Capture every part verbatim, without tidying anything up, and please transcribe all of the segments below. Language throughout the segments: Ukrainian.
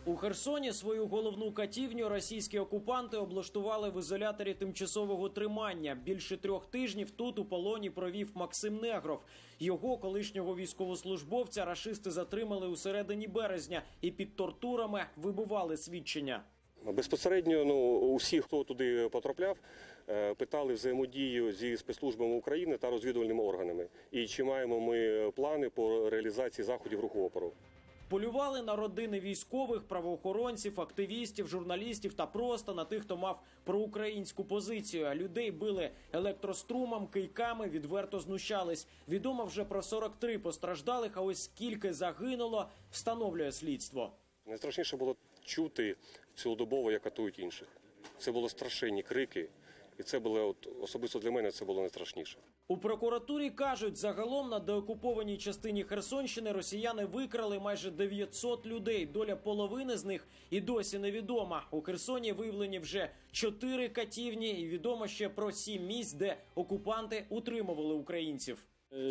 У Херсоні свою головну катівню російські окупанти облаштували в ізоляторі тимчасового тримання. Більше трьох тижнів тут у полоні провів Максим Негров. Його, колишнього військовослужбовця, рашисти затримали у середині березня і під тортурами вибивали свідчення. Безпосередньо ну, усі, хто туди потрапляв, питали взаємодію зі спецслужбами України та розвідувальними органами. І чи маємо ми плани по реалізації заходів руху опору. Полювали на родини військових, правоохоронців, активістів, журналістів та просто на тих, хто мав проукраїнську позицію. А людей били електрострумом, кийками, відверто знущались. Відомо вже про сорок три постраждалих, а ось скільки загинуло, встановлює слідство. Найстрашніше було чути цілодобово, як катують інших. Це були страшенні крики. І це було, от, особисто для мене, це було найстрашніше. У прокуратурі кажуть, загалом на деокупованій частині Херсонщини росіяни викрали майже дев'ятсот людей. Доля половини з них і досі невідома. У Херсоні виявлені вже чотири катівні і відомо ще про сім місць, де окупанти утримували українців.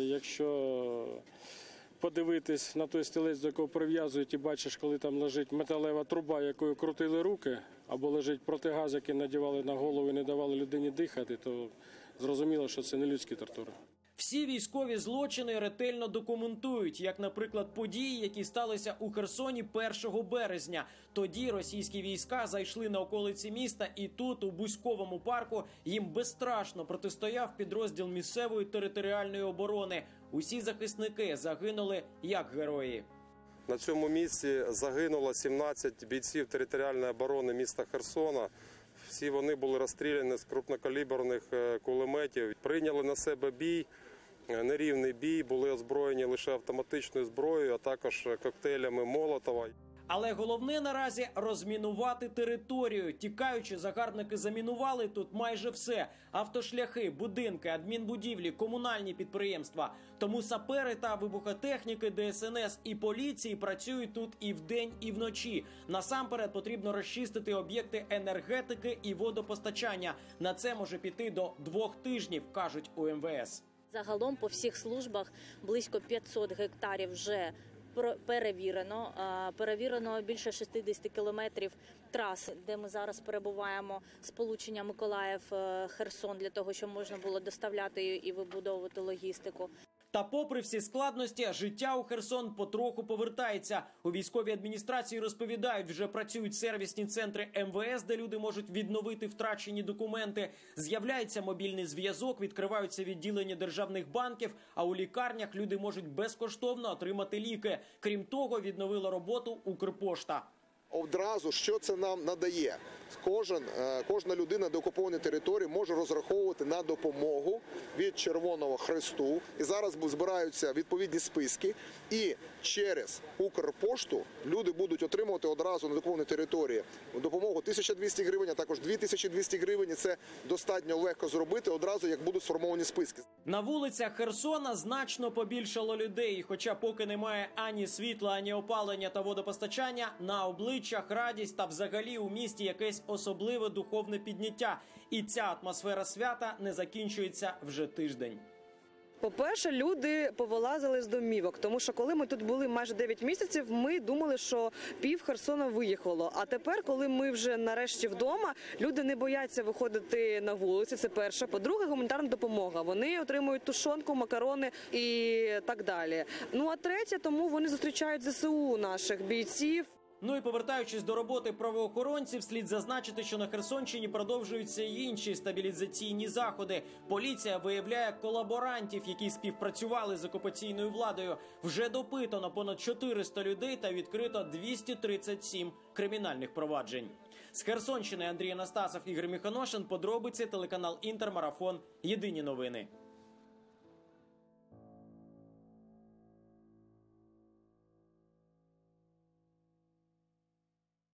Якщо подивитись на той стілець, до якого прив'язують, і бачиш, коли там лежить металева труба, якою крутили руки, або лежить протигаз, який надівали на голову і не давали людині дихати, то зрозуміло, що це не людські тортури. Всі військові злочини ретельно документують, як, наприклад, події, які сталися у Херсоні першого березня. Тоді російські війська зайшли на околиці міста, і тут, у Бузьковому парку, їм безстрашно протистояв підрозділ місцевої територіальної оборони. Усі захисники загинули як герої. На цьому місці загинуло сімнадцять бійців територіальної оборони міста Херсона. Всі вони були розстріляні з крупнокаліберних кулеметів. Прийняли на себе бій, нерівний бій, були озброєні лише автоматичною зброєю, а також коктейлями Молотова. Але головне наразі – розмінувати територію. Тікаючи, загарбники замінували тут майже все. Автошляхи, будинки, адмінбудівлі, комунальні підприємства. Тому сапери та вибухотехніки Де Ес Ен Ес і поліції працюють тут і вдень, і вночі. Насамперед потрібно розчистити об'єкти енергетики і водопостачання. На це може піти до двох тижнів, кажуть у Ем Ве Ес. Загалом по всіх службах близько п'ятсот гектарів вже перевірено. Перевірено більше шістдесят кілометрів трас, де ми зараз перебуваємо, сполучення Миколаїв-Херсон, для того, щоб можна було доставляти і вибудовувати логістику. Та попри всі складності, життя у Херсон потроху повертається. У військовій адміністрації розповідають, вже працюють сервісні центри Ем Ве Ес, де люди можуть відновити втрачені документи. З'являється мобільний зв'язок, відкриваються відділення державних банків, а у лікарнях люди можуть безкоштовно отримати ліки. Крім того, відновила роботу Укрпошта. Одразу, що це нам надає? Кожен, кожна людина на деокупованій території може розраховувати на допомогу від Червоного Хресту. І зараз збираються відповідні списки. І через Укрпошту люди будуть отримувати одразу на деокупованій території допомогу тисяча двісті гривень, а також дві тисячі двісті гривень. І це достатньо легко зробити одразу, як будуть сформовані списки. На вулицях Херсона значно побільшало людей. Хоча поки немає ані світла, ані опалення та водопостачання, на обличчях радість та взагалі у місті якесь особливе духовне підняття. І ця атмосфера свята не закінчується вже тиждень. По-перше, люди повилазили з домівок, тому що коли ми тут були майже дев'ять місяців, ми думали, що пів Херсона виїхало. А тепер, коли ми вже нарешті вдома, люди не бояться виходити на вулиці, це перше. По-друге, гуманітарна допомога. Вони отримують тушонку, макарони і так далі. Ну а третє, тому вони зустрічають Зе Се У, наших бійців. Ну і повертаючись до роботи правоохоронців, слід зазначити, що на Херсонщині продовжуються й інші стабілізаційні заходи. Поліція виявляє колаборантів, які співпрацювали з окупаційною владою. Вже допитано понад чотириста людей та відкрито двісті тридцять сім кримінальних проваджень. З Херсонщини Андрій Анастасов, Ігор Міхоношин, подробиці, телеканал Інтер, Марафон, Єдині новини.